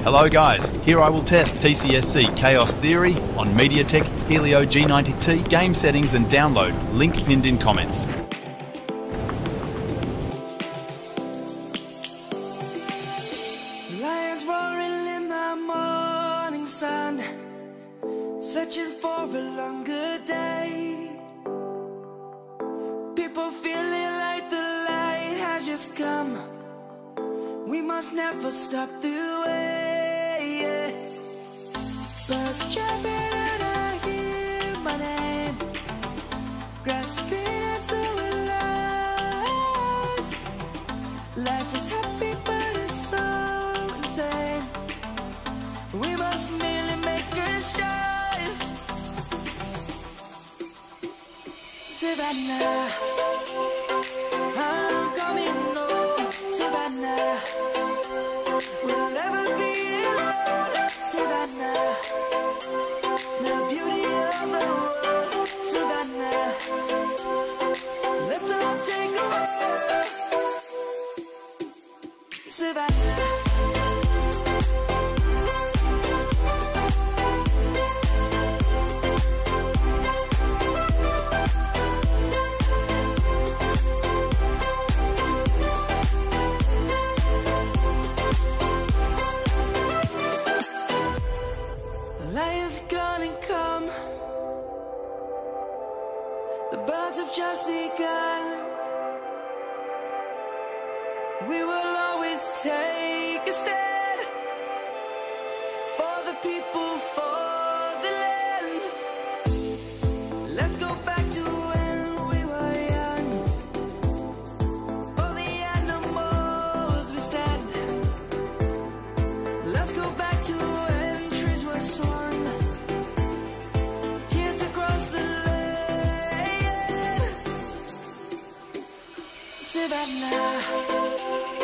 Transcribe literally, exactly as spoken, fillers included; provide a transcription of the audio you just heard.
Hello guys, here I will test T C S C Chaos Theory on MediaTek Helio G ninety T game settings and download, link pinned in comments. Lions roaring in the morning sun, searching for a longer day. People feeling like the light has just come. We must never stop the way. Birds chirping and I hear my name, grasping into life. Life is happy but it's so insane. We must merely make a start. Savannah, I'm coming home. Savannah, we'll never be alone. Savannah, the beauty of the world. Savannah, let's all take a walk. Savannah. Lion's gonna come. The birds have just begun. We will always take a stand for the people, for the land. Let's go back to when we were young. For the animals we stand. Let's go back to when trees were swung. Savannah.